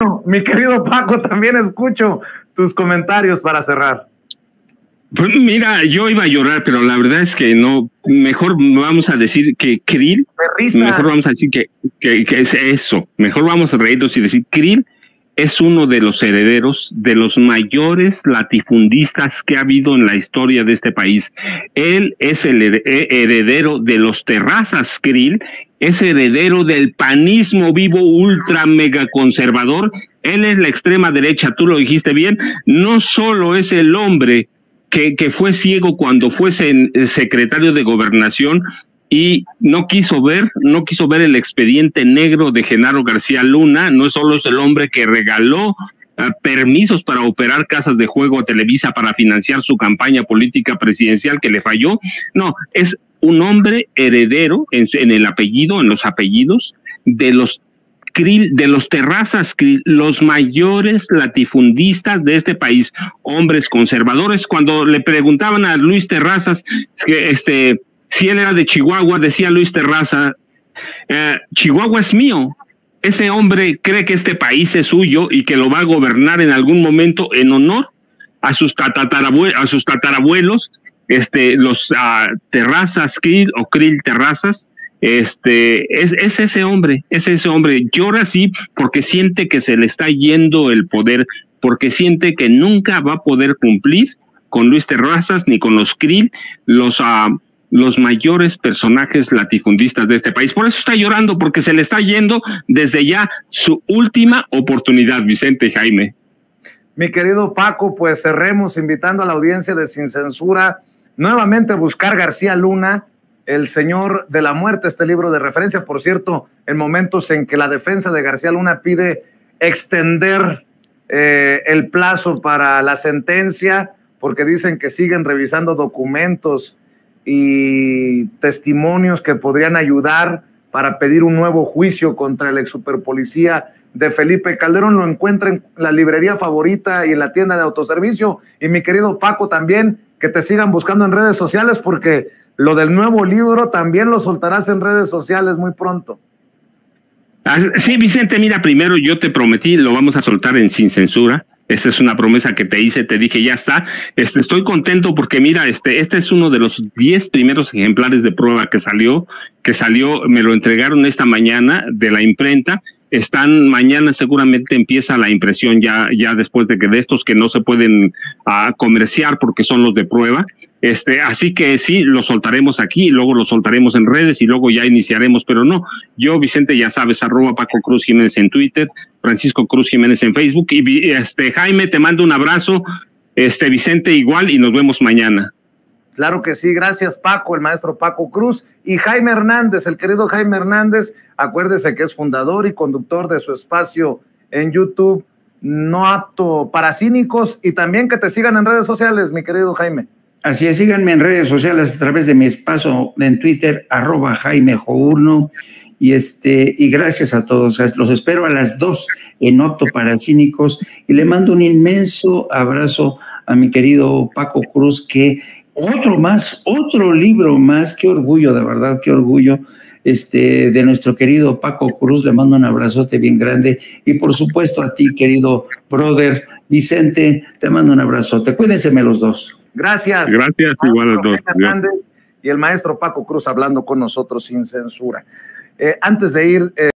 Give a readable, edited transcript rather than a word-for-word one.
bueno, mi querido Paco, también escucho tus comentarios para cerrar. Pues mira, yo iba a llorar, pero la verdad es que no, mejor vamos a decir que Krill, mejor vamos a decir que es eso, mejor vamos a reírnos y decir Krill es uno de los herederos de los mayores latifundistas que ha habido en la historia de este país. Él es el heredero de los Terrazas. Krill es heredero del panismo vivo ultra mega conservador. Él es la extrema derecha, tú lo dijiste bien. No solo es el hombre que fue ciego cuando fue secretario de Gobernación y no quiso ver el expediente negro de Genaro García Luna. No solo es el hombre que regaló permisos para operar casas de juego a Televisa para financiar su campaña política presidencial que le falló. No, es un hombre heredero en el apellido, en los apellidos de los Krill, de los Terrazas Krill, los mayores latifundistas de este país, hombres conservadores. Cuando le preguntaban a Luis Terrazas que si él era de Chihuahua, decía Luis Terraza, Chihuahua es mío. Ese hombre cree que este país es suyo y que lo va a gobernar en algún momento en honor a sus tatarabuelos, los Terrazas Krill o Krill Terrazas. Es ese hombre, llora así porque siente que se le está yendo el poder, porque siente que nunca va a poder cumplir con Luis Terrazas ni con los Krill, los mayores personajes latifundistas de este país. Por eso está llorando, porque se le está yendo desde ya su última oportunidad, Vicente y Jaime. Mi querido Paco, pues cerremos invitando a la audiencia de Sin Censura nuevamente a buscar García Luna, El Señor de la Muerte, este libro de referencia. Por cierto, en momentos en que la defensa de García Luna pide extender el plazo para la sentencia, porque dicen que siguen revisando documentos y testimonios que podrían ayudar para pedir un nuevo juicio contra el ex superpolicía de Felipe Calderón. Lo encuentra en la librería favorita y en la tienda de autoservicio. Y mi querido Paco, también que te sigan buscando en redes sociales, porque lo del nuevo libro también lo soltarás en redes sociales muy pronto. Sí, Vicente, mira, primero yo te prometí, lo vamos a soltar en Sin Censura. Esa es una promesa que te hice, te dije, ya está. Estoy contento porque mira, este es uno de los 10 primeros ejemplares de prueba que salió, me lo entregaron esta mañana de la imprenta. Mañana seguramente empieza la impresión ya después de estos que no se pueden comerciar porque son los de prueba. Así que sí, lo soltaremos aquí, luego lo soltaremos en redes y luego ya iniciaremos, pero no, yo, Vicente, ya sabes, @Paco Cruz Jiménez en Twitter, Francisco Cruz Jiménez en Facebook, y Jaime, te mando un abrazo, Vicente igual, y nos vemos mañana. Claro que sí, gracias Paco, el maestro Paco Cruz, y Jaime Hernández, el querido Jaime Hernández, acuérdese que es fundador y conductor de su espacio en YouTube, No Apto para Cínicos, y también que te sigan en redes sociales, mi querido Jaime. Así es, síganme en redes sociales a través de mi espacio en Twitter, @Jaime Journo, y gracias a todos. Los espero a las 2 en No Apto para Cínicos, y le mando un inmenso abrazo a mi querido Paco Cruz, que otro libro más, qué orgullo, de verdad, qué orgullo, de nuestro querido Paco Cruz. Le mando un abrazote bien grande, y por supuesto a ti, querido brother Vicente, te mando un abrazote. Cuídense los dos. Gracias. Gracias, igual a los dos. Y el maestro Paco Cruz hablando con nosotros sin censura. Antes de ir...